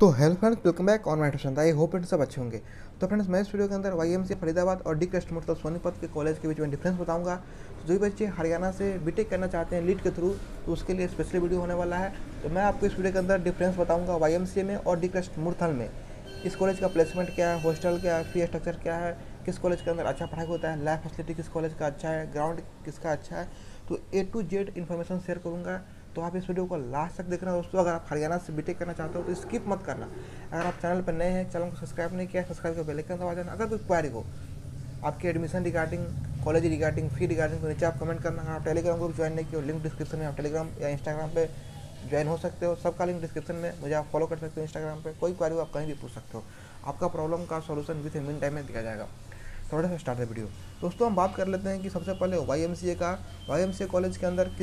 तो hello friends, welcome back on my tuition. I hope इन सब अच्छे होंगे। तो फ्रेंड्स, मैं इस वीडियो के अंदर वाईएमसीए फरीदाबाद और डी कृष्ण मतलब सोनीपत के कॉलेज के बीच में डिफरेंस बताऊंगा। तो जो भी बच्चे हरियाणा से बीटेक करना चाहते हैं लीड के थ्रू, तो उसके लिए स्पेशली वीडियो होने वाला है। तो मैं आपको इस वीडियो के अंदर डिफरेंस बताऊँगा वाईएमसीए में और डी कृष्ण मूर्थल में। इस कॉलेज का प्लेसमेंट क्या है, हॉस्टल क्या है, फी स्ट्रक्चर क्या है, किस कॉलेज के अंदर अच्छा पढ़ाई होता है, लैब फैसिलिटी किस कॉलेज का अच्छा है, ग्राउंड किसका अच्छा है। तो A to Z information share करूँगा। तो आप इस वीडियो को लास्ट तक देखना दोस्तों। अगर आप हरियाणा से बीटेक करना चाहते हो तो स्किप मत करना। अगर आप चैनल पर नए हैं, चैनल को सब्सक्राइब नहीं किया, सब्सक्राइब कर बेल आइकन दबा देना। अगर कोई क्वेरी हो आपके admission regarding, college regarding, fee regarding, तो नीचे आप कमेंट करना। अगर आप टेलीग्राम ग्रुप ज्वाइन नहीं किया, लिंक डिस्क्रिप्शन में, आप टेलीग्राम या इंस्टाग्राम पे ज्वाइन हो सकते हो। सबका लिंक डिस्क्रिप्शन में, मुझे आप फॉलो कर सकते हो इंस्टाग्राम पे। कोई क्वेरी हो आप कहीं भी पूछ सकते हो, आपका प्रॉब्लम का सॉल्यूशन विद मिन टाइम में दिया जाएगा। थोड़ा सा स्टार्ट है वीडियो दोस्तों। हम बात कर लेते हैं कि सबसे पहले वाईएमसीए का। वाईएमसीए कॉलेज के अंदर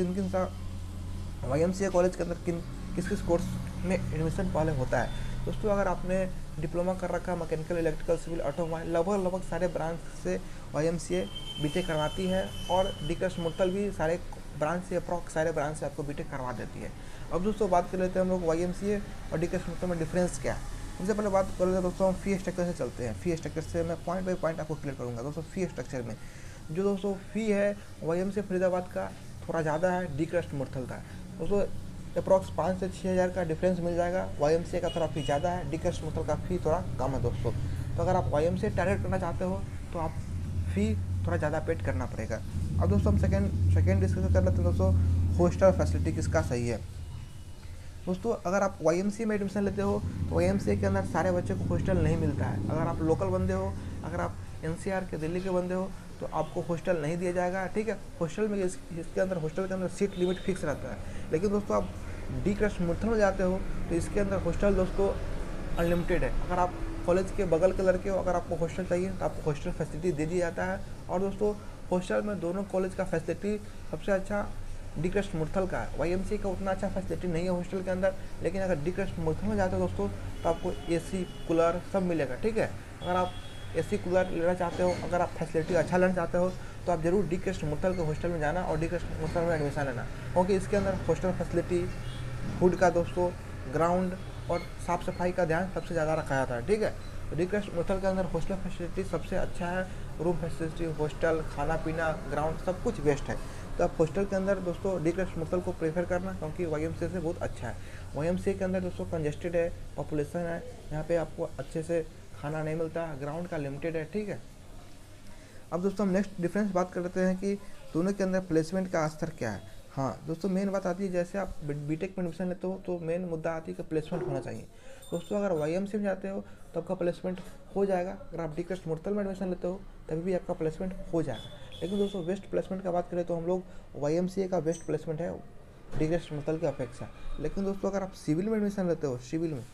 वाईएमसीए कॉलेज के अंदर किस किस कोर्स में एडमिशन पहले होता है दोस्तों। अगर आपने डिप्लोमा कर रखा है मैकेनिकल, इलेक्ट्रिकल, सिविल, ऑटोमोबाइल, लगभग सारे ब्रांच से वाईएमसीए बीटेक करवाती है। और डी कृष्ण मूर्थल भी सारे ब्रांच से, अप्रॉक्स सारे ब्रांच से आपको बीटेक करवा देती है। अब दोस्तों बात कर लेते हैं हम लोग वाईएमसीए और डी कृष्ण मूर्थल में डिफरेंस क्या है। सबसे पहले बात कर लेते हैं दोस्तों, हम फी स्ट्रक्चर से चलते हैं। फी स्ट्रक्चर से मैं पॉइंट बाई पॉइंट आपको क्लियर करूँगा दोस्तों। फी स्ट्रक्चर में जो दोस्तों फ़ी है वाईएमसीए फरीदाबाद का थोड़ा ज़्यादा है डी कृष्ण मूर्थल का दोस्तों। अप्रॉक्स 5 से 6 हज़ार का डिफरेंस मिल जाएगा। वाईएमसीए का थोड़ा फी ज़्यादा है, डी कृष्ण मूर्थल का फी थोड़ा कम है दोस्तों। तो अगर आप वाईएमसीए टारगेट करना चाहते हो तो आप फी थोड़ा ज़्यादा पेड करना पड़ेगा। अब दोस्तों हम सेकेंड डिस्कस कर लेते हैं दोस्तों, हॉस्टल फैसिलिटी किसका सही है दोस्तों। अगर आप वाईएमसीए में एडमिशन लेते हो तो वाईएमसीए के अंदर सारे बच्चे को हॉस्टल नहीं मिलता है। अगर आप लोकल बंदे हो, अगर आप एनसीआर के दिल्ली के बंदे हो तो आपको हॉस्टल नहीं दिया जाएगा, ठीक है। हॉस्टल में इसके अंदर हॉस्टल के अंदर सीट लिमिट फिक्स रहता है। लेकिन दोस्तों आप डी कृष्ण मूर्थल में जाते हो तो इसके अंदर हॉस्टल दोस्तों अनलिमिटेड है। अगर आप कॉलेज के बगल के लड़के हो, अगर आपको हॉस्टल चाहिए तो आपको हॉस्टल फैसिलिटी दे दिया जाता है। और दोस्तों हॉस्टल में दोनों कॉलेज का फैसिलिटी सबसे अच्छा डी कृष्ण मूर्थल का है। वाईएमसीए का उतना अच्छा फैसिलिटी नहीं है हॉस्टल के अंदर, लेकिन अगर डी कृष्ण मूर्थल में जाते हो दोस्तों तो आपको एसी, कूलर सब मिलेगा, ठीक है। अगर आप एसी कूलर लेना चाहते हो, अगर आप फैसिलिटी अच्छा लेना चाहते हो तो आप जरूर डी कृष्ण मूर्थल के हॉस्टल में जाना और डी कृष्ण मूर्थल में एडमिशन लेना, क्योंकि इसके अंदर हॉस्टल फैसिलिटी, फूड का दोस्तों, ग्राउंड और साफ़ सफाई का ध्यान सबसे ज़्यादा रखा जाता है, ठीक है। तो डी कृष्ण मूर्थल के अंदर हॉस्टल फैसिलिटी सबसे अच्छा है। रूम फैसिलिटी, हॉस्टल, खाना पीना, ग्राउंड सब कुछ बेस्ट है। तो आप हॉस्टल के अंदर दोस्तों डी कृष्ण मूर्थल को प्रेफर करना, क्योंकि वाईएमसीए से बहुत अच्छा है। वाईएमसीए के अंदर दोस्तों कंजेस्टेड है, पॉपुलेशन है, यहाँ पे आपको अच्छे से खाना नहीं मिलता, ग्राउंड का लिमिटेड है, ठीक है। अब दोस्तों हम नेक्स्ट डिफरेंस बात कर लेते हैं कि दोनों के अंदर प्लेसमेंट का स्तर क्या है। हाँ दोस्तों, मेन बात आती है जैसे आप बीटेक में एडमिशन लेते हो तो मेन मुद्दा आती है कि प्लेसमेंट होना चाहिए दोस्तों। अगर वाईएमसीए में जाते हो तो आपका प्लेसमेंट हो जाएगा। अगर आप डी कृष्ण मूर्थल में एडमिशन लेते हो तभी भी आपका प्लेसमेंट हो जाएगा। लेकिन दोस्तों बेस्ट प्लेसमेंट का बात करें तो हम लोग वाईएमसीए का बेस्ट प्लेसमेंट है डी कृष्ण मूर्थल की अपेक्षा। लेकिन दोस्तों अगर आप सिविल में एडमिशन लेते हो, सिविल में,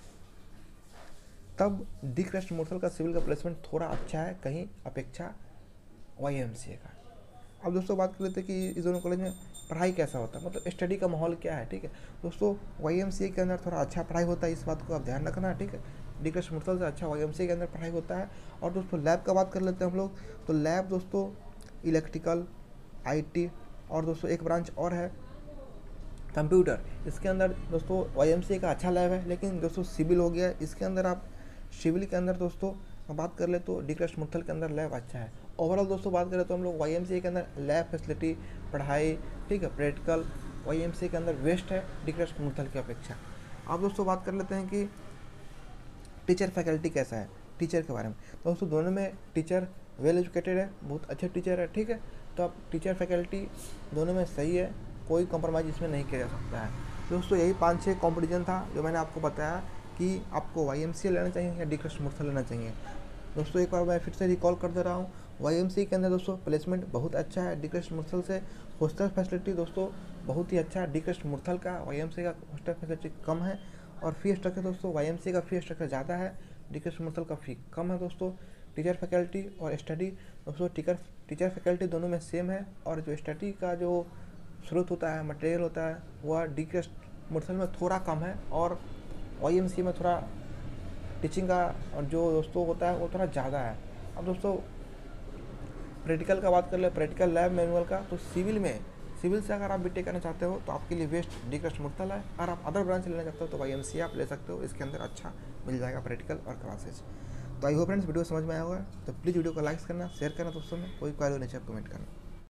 तब डी कृष्ण मूर्थल का सिविल का प्लेसमेंट थोड़ा अच्छा है कहीं अपेक्षा वाईएमसीए का। अब दोस्तों बात कर लेते हैं कि इस दोनों कॉलेज में पढ़ाई कैसा होता है, मतलब स्टडी का माहौल क्या है, ठीक है दोस्तों। वाईएमसीए के अंदर थोड़ा अच्छा पढ़ाई होता है, इस बात को आप ध्यान रखना, ठीक है। डी कृष्ण मूर्थल से अच्छा वाईएमसीए के अंदर पढ़ाई होता है। और दोस्तों लैब का बात कर लेते हैं हम लोग, तो लैब दोस्तों इलेक्ट्रिकल, आईटी और दोस्तों एक ब्रांच और है कंप्यूटर। इसके अंदर दोस्तों वाईएमसीए का अच्छा लैब है। लेकिन दोस्तों सिविल हो गया, इसके अंदर आप सिविल के अंदर दोस्तों बात कर ले तो डी कृष्ण मूर्थल के अंदर लैब अच्छा है। ओवरऑल दोस्तों बात करें तो हम लोग वाईएमसीए के अंदर लैब फैसिलिटी, पढ़ाई, ठीक है, प्रैक्टिकल वाईएमसीए के अंदर बेस्ट है डी कृष्ण मूर्थल की अपेक्षा। अब दोस्तों बात कर लेते हैं कि टीचर फैकल्टी कैसा है, टीचर के बारे में। दोस्तों दोनों में टीचर वेल एजुकेटेड है, बहुत अच्छे टीचर है, ठीक है। तो आप टीचर फैकल्टी दोनों में सही है, कोई कॉम्प्रोमाइज़ इसमें नहीं किया जा सकता है दोस्तों। यही 5-6 कॉम्पिटिशन था जो मैंने आपको बताया कि आपको वाईएमसीए लेना चाहिए या डी कृष्ण मूर्थल लेना चाहिए दोस्तों। एक बार मैं फिर से रिकॉल कर दे रहा हूँ, वाईएमसीए के अंदर दोस्तों प्लेसमेंट बहुत अच्छा है डी कृष्ण मूर्थल से। हॉस्टल फैसिलिटी दोस्तों बहुत ही अच्छा है डी कृष्ण मूर्थल का, वाईएमसीए का हॉस्टल फैसिलिटी कम है। और फी स्ट्रक्चर दोस्तों वाईएमसीए का फी स्ट्रक्चर ज़्यादा है, डी कृष्ण मूर्थल का फी कम है दोस्तों। टीचर फैकल्टी और स्टडी दोस्तों टीचर फैकल्टी दोनों में सेम है। और जो स्टडी का जो स्रोत होता है, मटेरियल होता है, वह डी कृष्ण मूर्थल में थोड़ा कम है और वाईएमसीए में थोड़ा टीचिंग का और जो दोस्तों होता है वो थोड़ा ज़्यादा है। अब दोस्तों प्रैक्टिकल का बात कर ले, प्रैक्टिकल लैब मैनुअल का, तो सिविल सिविल से अगर आप बीटेक करना चाहते हो तो आपके लिए बेस्ट डी क्रस्ट मुर्तल है। अगर आप अदर ब्रांच लेना चाहते हो तो YMCA आप ले सकते हो, इसके अंदर अच्छा मिल जाएगा प्रैक्टिकल और क्लासेज। तो आई होप फ्रेंड्स वीडियो समझ में आया होगा, तो प्लीज़ वीडियो को लाइक करना, शेयर करना दोस्तों में, कोई क्वेरी नहीं चाहिए कमेंट करना।